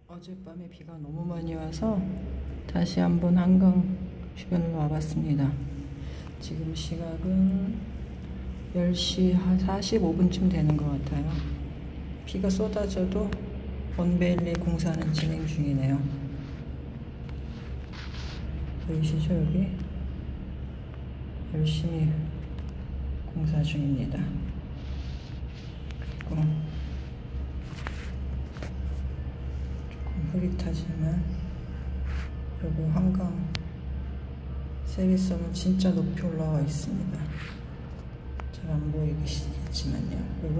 어젯밤에 비가 너무 많이 와서 다시 한번 한강 주변을 와봤습니다. 지금 시각은 10시 한 45분쯤 되는 것 같아요. 비가 쏟아져도 원베일리 공사는 진행 중이네요. 보이시죠? 여기 열심히 공사 중입니다. 그리고 흐릿하지만, 그리고 한강 세계섬은 진짜 높이 올라와 있습니다. 잘 안 보이시겠지만요. 그리고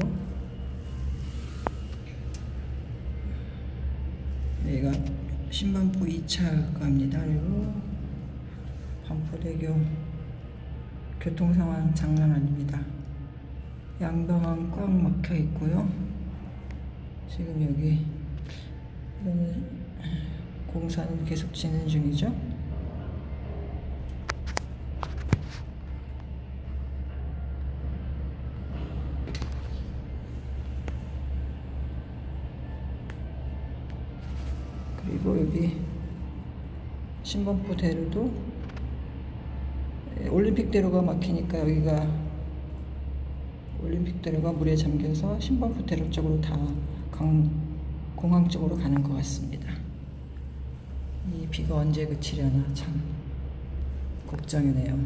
여기가 신반포 2차 갑니다. 그리고 반포대교 교통 상황 장난 아닙니다. 양방향 꽉 막혀 있고요. 지금 여기 공사는 계속 진행 중이죠. 그리고 여기 신반포 대로도 올림픽 대로가 막히니까 여기가 올림픽 대로가 물에 잠겨서 신반포 대로 쪽으로 다 공항 쪽으로 가는 것 같습니다. 이 비가 언제 그치려나 참 걱정이네요.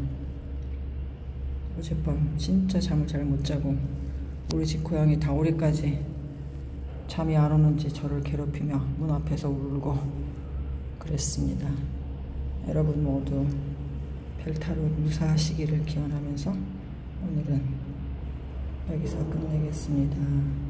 어젯밤 진짜 잠을 잘 못 자고 우리 집 고양이 다오리까지 잠이 안 오는지 저를 괴롭히며 문 앞에서 울고 그랬습니다. 여러분 모두 별타로 무사하시기를 기원하면서 오늘은 여기서 끝내겠습니다.